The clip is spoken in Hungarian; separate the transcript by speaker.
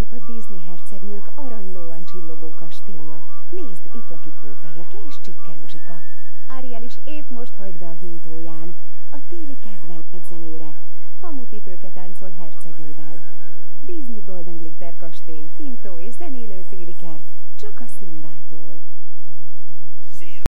Speaker 1: szép a Disney hercegnők aranylóan csillogó kastélya. Nézd, itt lakik Hófehérke és Csipke Rózsika. Ariel is épp most hajt be a hintóján. A téli kertben egy zenére. Hamupipőke táncol hercegével. Disney Golden Glitter kastély, hintó és zenélő téli kert. Csak a Szimbától.